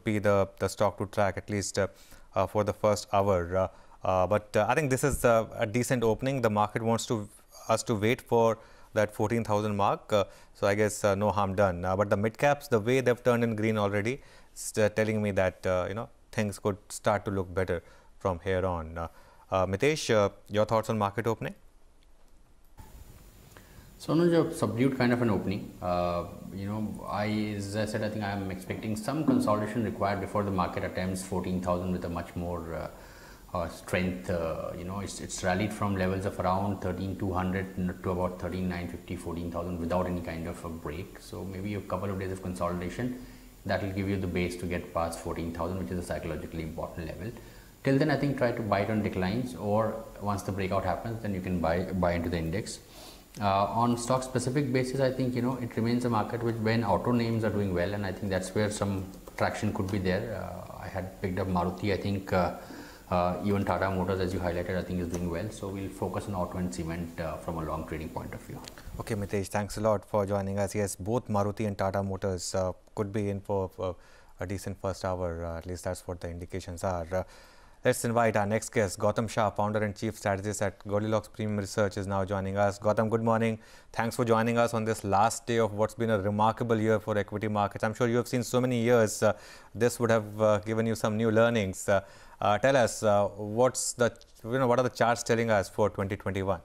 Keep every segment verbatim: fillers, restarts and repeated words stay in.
would be the, the stock to track, at least uh, uh, for the first hour. Uh, uh, but uh, I think this is uh, a decent opening. The market wants to us to wait for that fourteen thousand mark. Uh, so I guess uh, no harm done. Uh, but the mid caps, the way they've turned in green already, is uh, telling me that uh, you know things could start to look better from here on. Uh, uh, Mitesh, uh, your thoughts on market opening? So, Anuj, a subdued kind of an opening. Uh, you know, I, as I said, I think I am expecting some consolidation required before the market attempts fourteen thousand with a much more uh, uh, strength. Uh, you know, it's, it's rallied from levels of around thirteen two hundred to about thirteen nine fifty, fourteen thousand without any kind of a break. So, maybe a couple of days of consolidation that will give you the base to get past fourteen thousand, which is a psychologically important level. Till then, I think try to buy it on declines, or once the breakout happens, then you can buy buy into the index. Uh, on stock specific basis, I think you know it remains a market which when auto names are doing well, and I think that's where some traction could be there. Uh, I had picked up Maruti. I think uh, uh, even Tata Motors, as you highlighted, I think is doing well. So we'll focus on auto and cement uh, from a long trading point of view. Okay, Mitesh, thanks a lot for joining us. Yes, both Maruti and Tata Motors uh, could be in for uh, a decent first hour. Uh, at least that's what the indications are. Uh, Let's invite our next guest, Gautam Shah, founder and chief strategist at Goldilocks Premium Research, is now joining us. Gautam, good morning. Thanks for joining us on this last day of what's been a remarkable year for equity markets. I'm sure you have seen so many years. Uh, this would have uh, given you some new learnings. Uh, uh, tell us, uh, what's the, you know, what are the charts telling us for twenty twenty-one?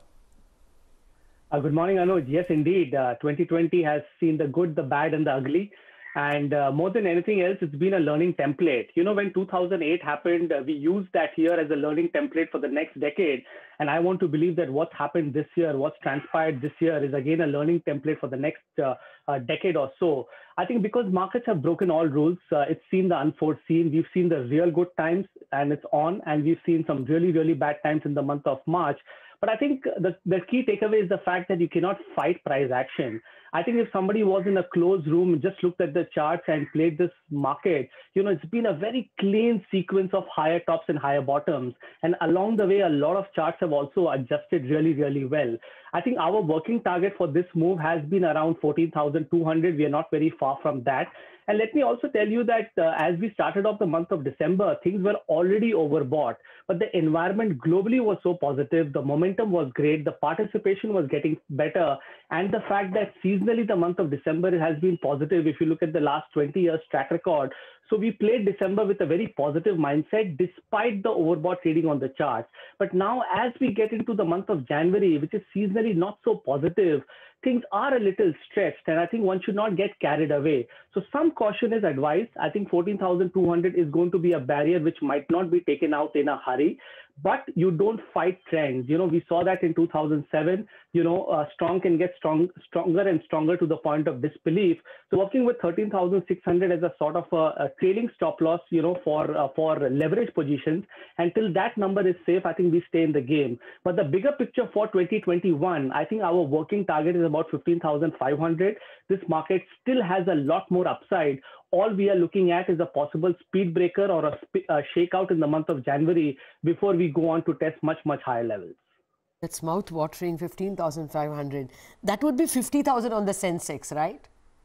Uh, good morning, Anuj. Yes, indeed. Uh, twenty twenty has seen the good, the bad, and the ugly. And uh, more than anything else, it's been a learning template. You know, when two thousand eight happened, uh, we used that year as a learning template for the next decade. And I want to believe that what's happened this year, what's transpired this year is again a learning template for the next uh, uh, decade or so. I think because markets have broken all rules, uh, it's seen the unforeseen. We've seen the real good times and it's on. And we've seen some really, really bad times in the month of March. But I think the, the key takeaway is the fact that you cannot fight price action. I think if somebody was in a closed room, just looked at the charts and played this market, you know, it's been a very clean sequence of higher tops and higher bottoms. And along the way, a lot of charts have also adjusted really, really well. I think our working target for this move has been around fourteen thousand two hundred. We are not very far from that. And let me also tell you that uh, as we started off the month of December, things were already overbought, but the environment globally was so positive. The momentum was great. The participation was getting better. And the fact that seasonally the month of December has been positive, if you look at the last twenty years track record. So we played December with a very positive mindset despite the overbought trading on the charts. But now as we get into the month of January, which is seasonally not so positive, things are a little stretched, and I think one should not get carried away. So some caution is advised. I think fourteen thousand two hundred is going to be a barrier which might not be taken out in a hurry, but you don't fight trends. You know, we saw that in two thousand seven, you know, uh, strong can get strong, stronger and stronger to the point of disbelief. So working with thirteen thousand six hundred as a sort of a, a trailing stop loss, you know, for, uh, for leverage positions, until that number is safe, I think we stay in the game. But the bigger picture for twenty twenty-one, I think our working target is about fifteen thousand five hundred. This market still has a lot more upside. All we are looking at is a possible speed breaker or a, a shakeout in the month of January before we go on to test much, much higher levels. That's mouth-watering, fifteen thousand five hundred. That would be fifty thousand on the Sensex, right?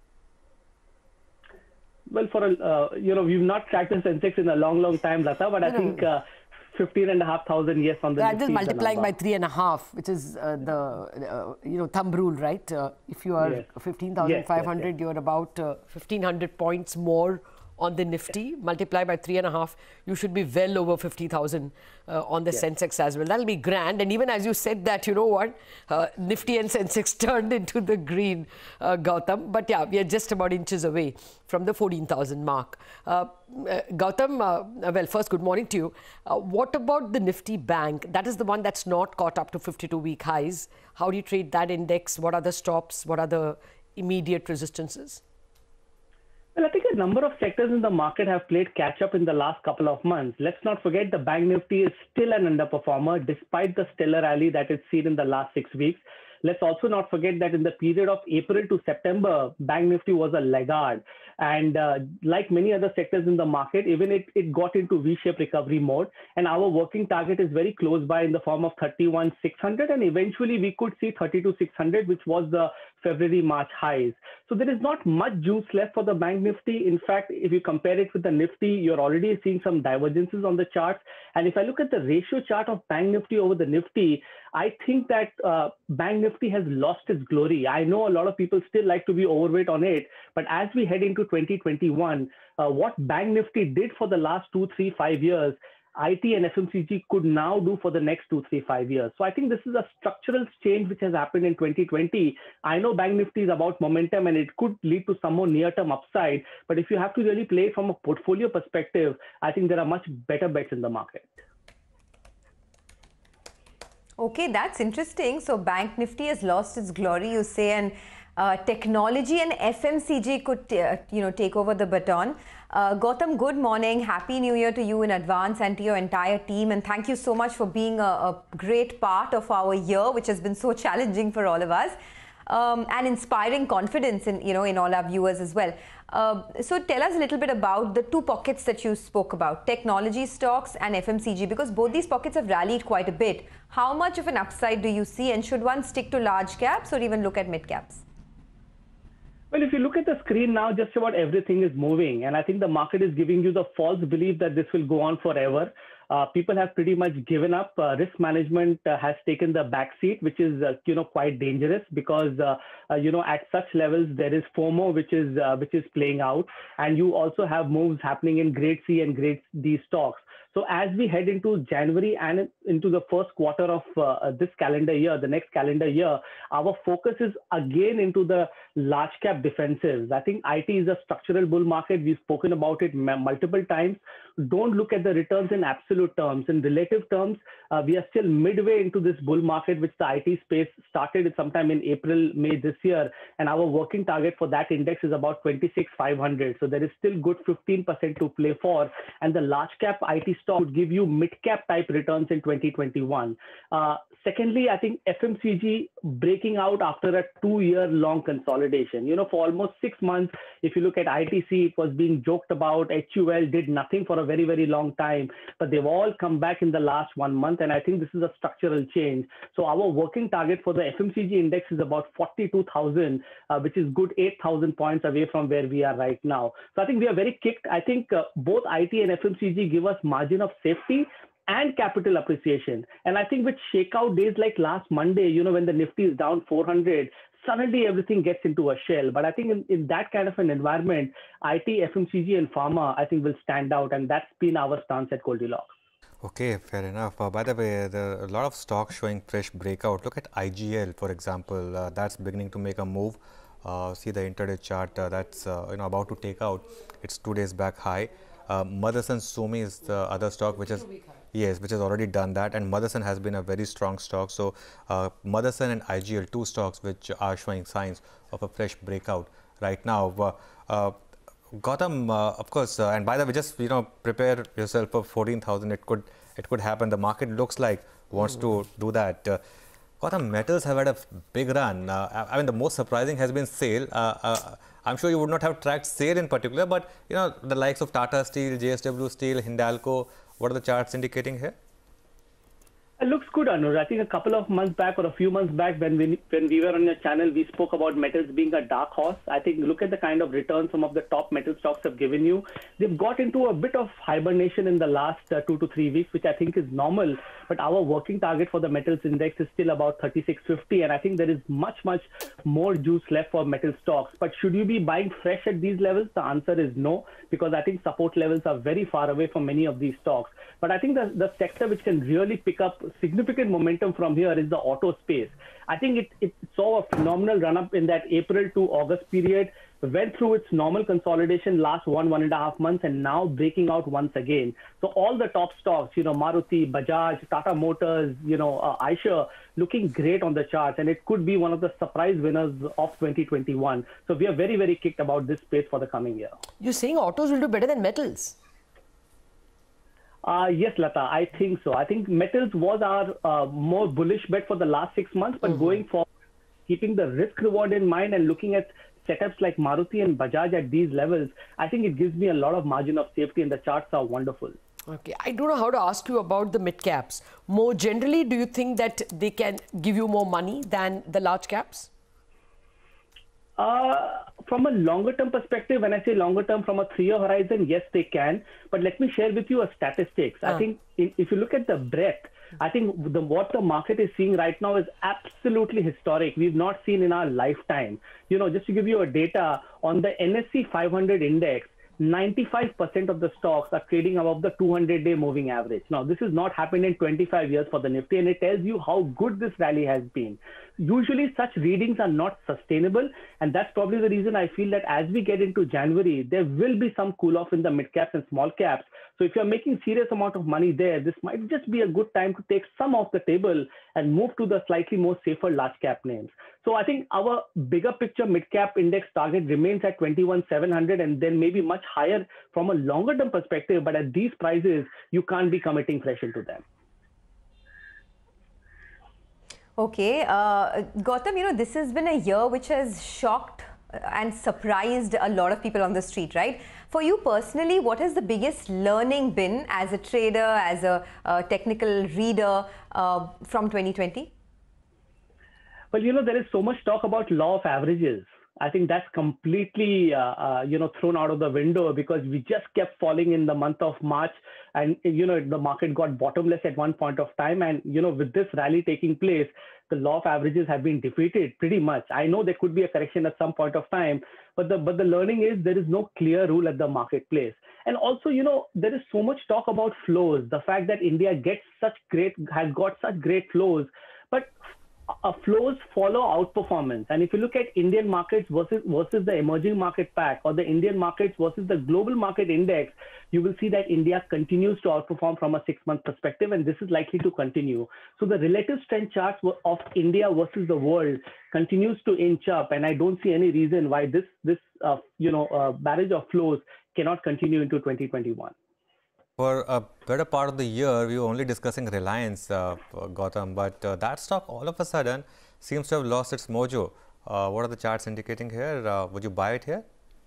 Well, for a, uh, you know, we've not tracked the Sensex in a long, long time, Lata, but no, I think uh, fifteen and a half thousand, yes, on the that is multiplying by three and a half, which is uh, the uh, you know thumb rule, right? Uh, if you are yes. fifteen thousand five hundred, yes, yes, yes. You're about uh, fifteen hundred points more on the Nifty. Yes. Multiply by three and a half, you should be well over fifty thousand uh, on the yes. Sensex as well. That'll be grand. And even as you said that, you know what, uh, Nifty and Sensex turned into the green, uh, Gautam. But yeah, we are just about inches away from the fourteen thousand mark. Uh, uh, Gautam, uh, well, first, good morning to you. Uh, what about the Nifty Bank? That is the one that's not caught up to fifty-two week highs. How do you trade that index? What are the stops? What are the immediate resistances? Well, I think a number of sectors in the market have played catch up in the last couple of months. Let's not forget the Bank Nifty is still an underperformer despite the stellar rally that it's seen in the last six weeks. Let's also not forget that in the period of April to September, Bank Nifty was a laggard. And uh, like many other sectors in the market, even it, it got into V-shaped recovery mode. And our working target is very close by in the form of thirty-one six hundred. And eventually we could see thirty-two six hundred, which was the February March highs. So there is not much juice left for the Bank Nifty. In fact, if you compare it with the Nifty, you're already seeing some divergences on the charts. And if I look at the ratio chart of Bank Nifty over the Nifty, I think that uh, Bank Nifty has lost its glory. I know a lot of people still like to be overweight on it, but as we head into twenty twenty-one, uh, what Bank Nifty did for the last two, three, five years, I T and F M C G could now do for the next two, three, five years. So I think this is a structural change which has happened in twenty twenty. I know Bank Nifty is about momentum and it could lead to some more near-term upside. But if you have to really play it from a portfolio perspective, I think there are much better bets in the market. Okay, that's interesting. So Bank Nifty has lost its glory, you say, and uh, technology and F M C G could, uh, you know, take over the baton. Uh, Gautam, good morning. Happy New Year to you in advance and to your entire team. And thank you so much for being a, a great part of our year, which has been so challenging for all of us. Um, and inspiring confidence in, you know, in all our viewers as well. Uh, so tell us a little bit about the two pockets that you spoke about, technology stocks and F M C G, because both these pockets have rallied quite a bit. How much of an upside do you see, and should one stick to large caps or even look at mid caps? Well, if you look at the screen now, just about everything is moving. And I think the market is giving you the false belief that this will go on forever. Uh, people have pretty much given up. Uh, risk management uh, has taken the back seat, which is, uh, you know, quite dangerous because, uh, uh, you know, at such levels, there is FOMO, which is, uh, which is playing out. And you also have moves happening in grade C and grade D stocks. So as we head into January and into the first quarter of uh, this calendar year, the next calendar year, our focus is again into the large cap defensives. I think I T is a structural bull market. We've spoken about it multiple times. Don't look at the returns in absolute terms. In relative terms, uh, we are still midway into this bull market, which the I T space started sometime in April, May this year. And our working target for that index is about twenty-six five hundred. So there is still good fifteen percent to play for. And the large cap I T stock would give you mid cap type returns in twenty twenty-one. Uh, secondly, I think F M C G breaking out after a two year long consolidation. You know, for almost six months, if you look at I T C, it was being joked about. H U L did nothing for a very, very long time, but they've all come back in the last one month. And I think this is a structural change. So our working target for the F M C G index is about forty-two thousand, uh, which is good eight thousand points away from where we are right now. So I think we are very kicked. I think uh, both I T and F M C G give us margin of safety and capital appreciation. And I think with shakeout days like last Monday, you know, when the Nifty is down four hundred, suddenly everything gets into a shell. But I think in, in that kind of an environment, I T, F M C G and pharma, I think will stand out. And that's been our stance at Goldilocks. Okay, fair enough. Uh, by the way, there are a lot of stocks showing fresh breakout. Look at I G L, for example. Uh, that's beginning to make a move. Uh, see the intraday chart. Uh, that's uh, you know about to take out its two days back high. Uh, Motherson Sumi is the other stock which has yes, which has already done that, and Motherson has been a very strong stock. So uh, Motherson and I G L, two stocks which are showing signs of a fresh breakout right now. Uh, uh, Gautam, uh, of course, uh, and by the way, just you know prepare yourself for fourteen thousand. It could it could happen. The market looks like wants mm. to do that. Uh, Gautam, metals have had a big run. Uh, I mean, the most surprising has been SAIL. Uh, uh, I'm sure you would not have tracked SAIL in particular, but you know the likes of Tata Steel, J S W Steel, Hindalco. What are the charts indicating here? It looks good, Anuj. I think a couple of months back or a few months back when we, when we were on your channel, we spoke about metals being a dark horse. I think look at the kind of returns some of the top metal stocks have given you. They've got into a bit of hibernation in the last uh, two to three weeks, which I think is normal. But our working target for the metals index is still about thirty-six fifty. And I think there is much, much more juice left for metal stocks. But should you be buying fresh at these levels? The answer is no, because I think support levels are very far away from many of these stocks. But I think the, the sector which can really pick up significant momentum from here is the auto space. I think it, it saw a phenomenal run up in that April to August period, went through its normal consolidation last one, one and a half months, and now breaking out once again. So all the top stocks, you know, Maruti, Bajaj, Tata Motors, you know, uh, Eicher, looking great on the charts, and it could be one of the surprise winners of twenty twenty-one. So we are very, very kicked about this space for the coming year. You're saying autos will do better than metals? Uh, yes, Lata, I think so. I think metals was our uh, more bullish bet for the last six months, but mm-hmm. going forward, keeping the risk reward in mind and looking at setups like Maruti and Bajaj at these levels, I think it gives me a lot of margin of safety, and the charts are wonderful. Okay, I don't know how to ask you about the mid caps. More generally, do you think that they can give you more money than the large caps? Uh, from a longer term perspective, when I say longer term from a three-year horizon, yes, they can. But let me share with you a statistics. Uh. I think in, if you look at the breadth, I think the, what the market is seeing right now is absolutely historic. We've not seen in our lifetime. You know, just to give you a data on the N S E five hundred index, ninety-five percent of the stocks are trading above the two hundred day moving average. Now, this has not happened in twenty-five years for the Nifty, and it tells you how good this rally has been. Usually, such readings are not sustainable, and that's probably the reason I feel that as we get into January, there will be some cool off in the mid caps and small caps. So if you're making serious amount of money there, this might just be a good time to take some off the table and move to the slightly more safer large cap names. So I think our bigger picture mid cap index target remains at twenty-one seven hundred, and then maybe much higher from a longer term perspective. But at these prices, you can't be committing fresh into them. Okay, uh, Gautam, you know, this has been a year which has shocked and surprised a lot of people on the street, right? For you personally, what has the biggest learning been as a trader, as a uh, technical reader uh, from twenty twenty? Well, you know, there is so much talk about law of averages. I think that's completely, uh, uh, you know, thrown out of the window because we just kept falling in the month of March, and, you know, the market got bottomless at one point of time. And, you know, with this rally taking place, the law of averages have been defeated pretty much. I know there could be a correction at some point of time, but the, but the learning is there is no clear rule at the marketplace. And also, you know, there is so much talk about flows, the fact that India gets such great, has got such great flows, but Uh, flows follow outperformance. And if you look at Indian markets versus versus the emerging market pack, or the Indian markets versus the global market index, you will see that India continues to outperform from a six-month perspective, and this is likely to continue. So the relative strength charts of India versus the world continues to inch up, and I don't see any reason why this this uh, you know uh, barrage of flows cannot continue into twenty twenty-one. For a better part of the year, we were only discussing Reliance, uh, Gautam, but uh, that stock all of a sudden seems to have lost its mojo. Uh, what are the charts indicating here? Uh, would you buy it here?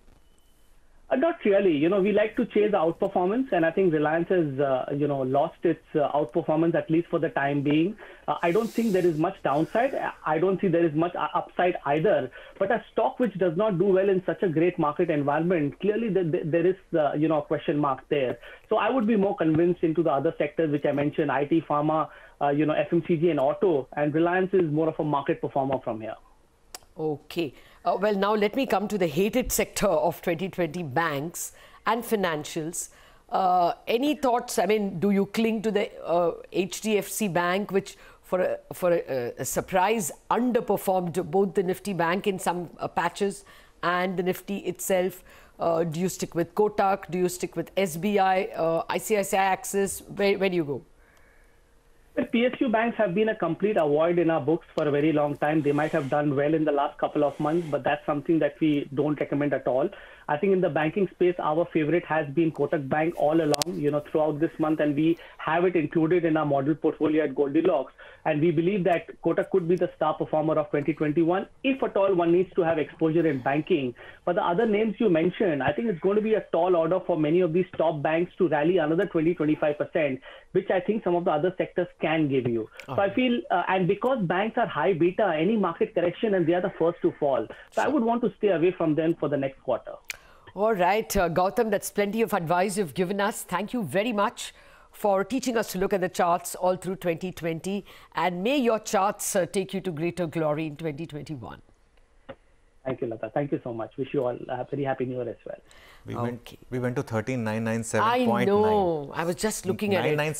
Uh, not really. You know, we like to chase the outperformance, and I think Reliance has, uh, you know, lost its uh, outperformance, at least for the time being. Uh, I don't think there is much downside. I don't see there is much upside either. But a stock which does not do well in such a great market environment, clearly the, the, there is, uh, you know, a question mark there. So I would be more convinced into the other sectors which I mentioned, I T, pharma, uh, you know, F M C G and auto, and Reliance is more of a market performer from here. Okay. Uh, well, now let me come to the hated sector of twenty twenty, banks and financials. Uh, any thoughts? I mean, do you cling to the uh, H D F C Bank, which for a, for a, a surprise underperformed both the Nifty Bank in some uh, patches and the Nifty itself? Uh, do you stick with Kotak? Do you stick with S B I, uh, I C I C I Axis? Where, where do you go? But P S U banks have been a complete avoid in our books for a very long time. They might have done well in the last couple of months, but that's something that we don't recommend at all. I think in the banking space, our favorite has been Kotak Bank all along, you know, throughout this month, and we have it included in our model portfolio at Goldilocks. And we believe that Kotak could be the star performer of twenty twenty-one, if at all one needs to have exposure in banking. But the other names you mentioned, I think it's going to be a tall order for many of these top banks to rally another twenty to twenty-five percent, which I think some of the other sectors can give you. Uh-huh. So I feel, uh, and because banks are high beta, any market correction, and they are the first to fall. So I would want to stay away from them for the next quarter. All right, uh, Gautam, that's plenty of advice you've given us. Thank you very much for teaching us to look at the charts all through twenty twenty. And may your charts uh, take you to greater glory in twenty twenty-one. Thank you, Lata. Thank you so much. Wish you all a very happy new year as well. We, okay. went, we went to thirteen nine ninety-seven point nine. I know. I was just looking at it.